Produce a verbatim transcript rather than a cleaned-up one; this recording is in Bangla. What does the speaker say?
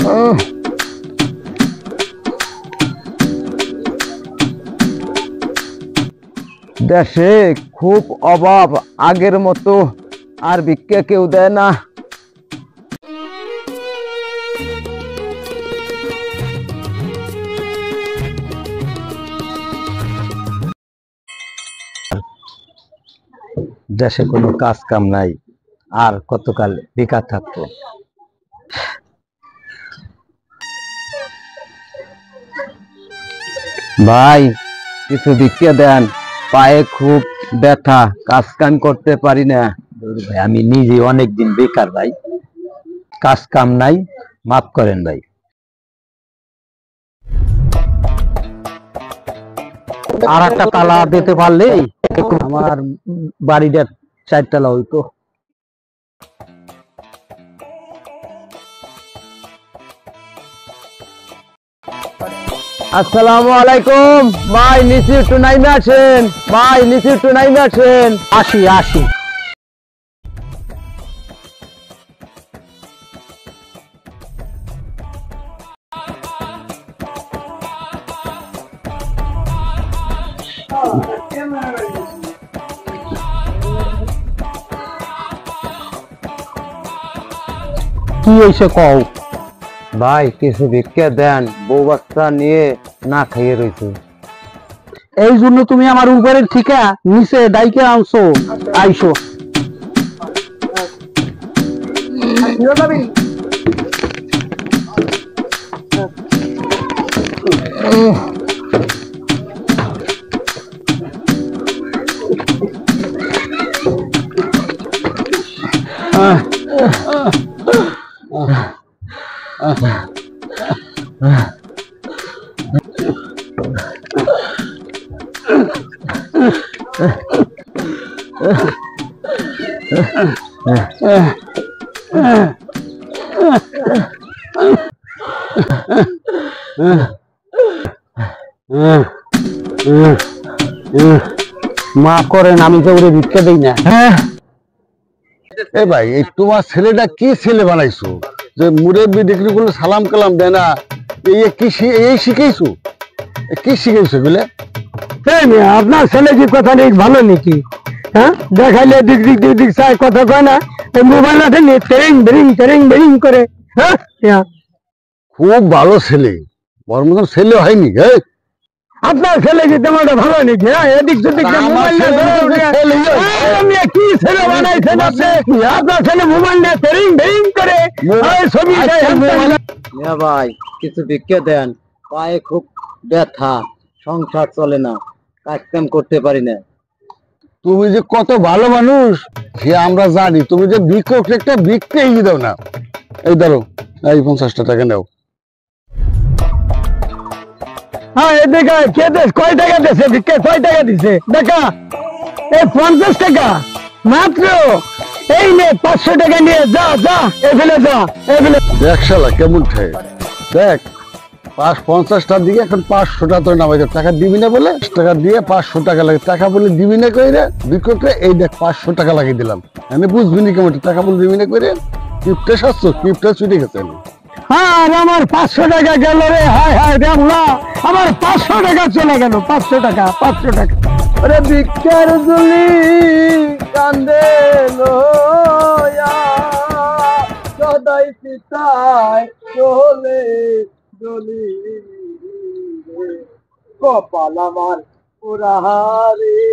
দেশে খুব অভাব, আগের মতো আর ভিক্ষা কেউ দেয় না। দেশে কোনো কাজ কাম নাই, আর কতকাল বেকার থাকবো। ভাই কিছু ভিক্ষা দেন, পায়ে খুব ব্যথা, কাজ কাম করতে পারি না। ভাই আমি নিজে অনেকদিন বেকার ভাই, কাজ কাম নাই, মাফ করেন ভাই। আর একটা তালা দিতে পারলেই আমার বাড়িটা চারতলা হইতো। আসসালামু আলাইকুম ভাই, নিচে একটু নাইমে আসেন ভাই, নিচে একটু নাইমে আসেন। আসি আসি। কি হয়েছে কও ভাই? কিছু ভিক্ষা দেন, বউ বাচ্চা নিয়ে না খাইয়ে রয়েছে। এই জন্য তুমি আমার উপরের ঠিকা নিচে ডাইকে আনছো, আইসো। মাফ করেন, আমি তো ওরে ভিক্ষা দেই না। এ ভাই, এই তোমার ছেলেটা কি ছেলে বানাইছো যে মুরব্বি দেখলি গুলো সালাম কালাম দেয় না? এই কি এই শিখেছো? কি শিখেছো বলে? আপনার ছেলে কি কথা নেই ভালো নাকি? হ্যাঁ, দেখাইলে দিক দিক দিক দিক চাই, কথা কয় না। এই মোবাইল আছে নিয়ে তেরিং বেরিং তেরিং বেরিং করে। হ্যাঁ, খুব ভালো ছেলে, বড় মতন ছেলে হয়নি। হ্যাঁ, আপনার ছেলে কি তেমন ভালো নাকি? হ্যাঁ, এদিক সেদিক মোবাইল কি ছেলে বানাইছেন আপনি? আপনার ছেলে মোবাইল নিয়ে তেরিং বেরিং করে ছবি। ভাই কিছু ভিক্ষা দেন, পায়ে খুব ব্যথা, সংসার চলে না, কাজ কাম করতে পারি না। তুমি যে কত ভালো মানুষ সে আমরা জানি, তুমি যে ভিক্ষক একটা ভিক্ষা এগিয়ে দাও না। এই ধরো, এই পঞ্চাশটা টাকা নাও। হ্যাঁ, এদিকে কে দেশ কয় টাকা দিছে? ভিক্ষা কয় টাকা দিছে দেখা? এই পঞ্চাশ টাকা মাত্র। এই নে পাঁচশো টাকা নিয়ে যা যা, এফেলে যা, এফেলে। দেখ শালা কেমন ঠে, দেখ পাঁচ পঞ্চাশটার দিকে এখন পাঁচশোটা তোর নামাই টাকা দিবি না বলে টাকা দিয়ে পাঁচশো টাকা লাগে, টাকা বলে দিবি না করে বিক্রকে। এই দেখ পাঁচশো টাকা লাগিয়ে দিলাম, আমি বুঝবি না কেমন টাকা বলে দিবি না করে। কিপটে সাজছ, কিপটে ছুটে গেছে। আর আমার পাঁচশো টাকা গেল রে, হায় হায় দেখলা, আমার পাঁচশো টাকা চলে গেল। পাঁচশো টাকা পাঁচশো টাকা আরে ভিক্ষার জলি কান্দে লয়া সদাই পিতায় চলে জলি কপাল আমার পুরাহারে।